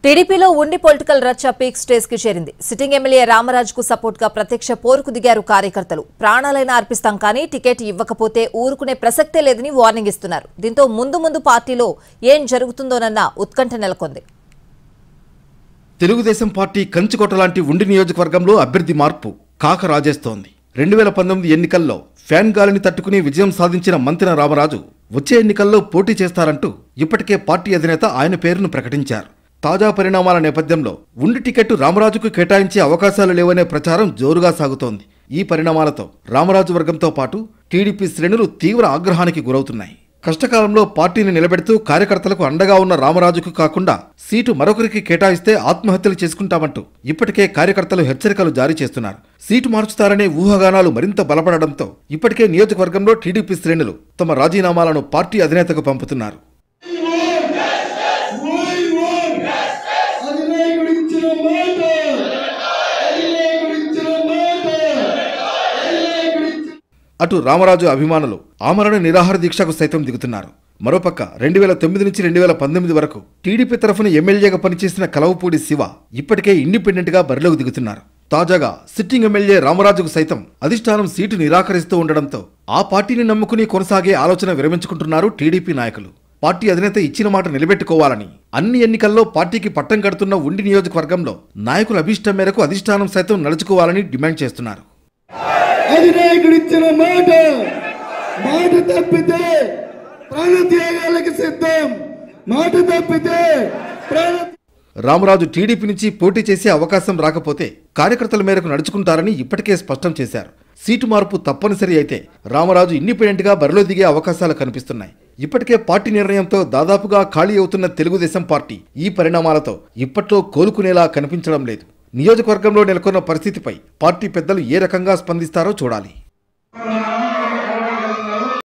టీడీపీలో ఉండి పొలిటికల్ రచ్చ పీక్ స్టేజ్ కి చేరింది. సిట్టింగ్ ఎమ్మెల్యే రామరాజుకు సపోర్ట్ గా ప్రత్యక్ష పోరుకు దిగారు కార్యకర్తలు. ప్రాణాలైనా అర్పిస్తాం కానీ టికెట్ ఇవ్వకపోతే ఊరుకునే ప్రసక్తే లేదని వార్నింగ్ ఇస్తున్నారు. దీంతో ముందు పార్టీలో ఏం జరుగుతుందోనన్న ఉత్కంఠ నెలకొంది. తెలుగుదేశం పార్టీ కంచుకోట లాంటి ఉండి నియోజకవర్గంలో అభ్యర్థి మార్పు కాక రాజేస్తోంది. 2019 ఎన్నికల్లో ఫ్యాన్ గాలిని తట్టుకుని విజయం సాధించిన మంత్రి రామరాజు వచ్చే ఎన్నికల్లో పోటీ చేస్తారంటూ ఇప్పటికే పార్టీ అధినేత ఆయన పేరును ప్రకటించారు. తాజా పరిణామాల నేపథ్యంలో ఉండి టికెట్ రామరాజుకు కేటాయించే అవకాశాలు లేవనే ప్రచారం జోరుగా సాగుతోంది. ఈ పరిణామాలతో రామరాజు వర్గంతో పాటు టీడీపీ శ్రేణులు తీవ్ర ఆగ్రహానికి గురవుతున్నాయి. కష్టకాలంలో పార్టీని నిలబెడుతూ కార్యకర్తలకు అండగా ఉన్న రామరాజుకు కాకుండా సీటు మరొకరికి కేటాయిస్తే ఆత్మహత్యలు చేసుకుంటామంటూ ఇప్పటికే కార్యకర్తలు హెచ్చరికలు జారీ చేస్తున్నారు. సీటు మార్చుతారనే ఊహాగానాలు మరింత బలపడడంతో ఇప్పటికే నియోజకవర్గంలో టీడీపీ శ్రేణులు తమ రాజీనామాలను పార్టీ అధినేతకు పంపుతున్నారు. అటు రామరాజు అభిమానులు ఆమరణ నిరాహార దీక్షకు సైతం దిగుతున్నారు. మరోపక్క 2009 నుంచి 2019 వరకు టీడీపీ తరఫున ఎమ్మెల్యేగా పనిచేసిన కలవపూడి శివ ఇప్పటికే ఇండిపెండెంట్ గా బరిలోకి దిగుతున్నారు. తాజాగా సిట్టింగ్ ఎమ్మెల్యే రామరాజుకు సైతం అధిష్టానం సీటు నిరాకరిస్తూ ఉండడంతో ఆ పార్టీని నమ్ముకుని కొనసాగే ఆలోచన విరమించుకుంటున్నారు టీడీపీ నాయకులు. పార్టీ అధినేత ఇచ్చిన మాట నిలబెట్టుకోవాలని అన్ని ఎన్నికల్లో పార్టీకి పట్టం కడుతున్న ఉండి నియోజకవర్గంలో నాయకుల అభిష్టం మేరకు అధిష్టానం సైతం నడుచుకోవాలని డిమాండ్ చేస్తున్నారు. అధినాయకుడిచ్చిన మాట తప్పితే ప్రాణత్యాగాలకు సిద్ధం. మాట తప్పితే రామరాజు టీడీపీ నుంచి పోటీ చేసే అవకాశం రాకపోతే కార్యకర్తల మేరకు నడుచుకుంటారని ఇప్పటికే స్పష్టం చేశారు. సీటు మార్పు తప్పనిసరి అయితే రామరాజు ఇండిపెండెంట్ గా బరిలో దిగే అవకాశాలు కనిపిస్తున్నాయి. ఇప్పటికే పార్టీ నిర్ణయంతో దాదాపుగా ఖాళీ అవుతున్న తెలుగుదేశం పార్టీ ఈ పరిణామాలతో ఇప్పట్లో కోలుకునేలా కనిపించడం లేదు. నియోజకవర్గంలో నెలకొన్న పరిస్థితిపై పార్టీ పెద్దలు ఏ రకంగా స్పందిస్తారో చూడాలి.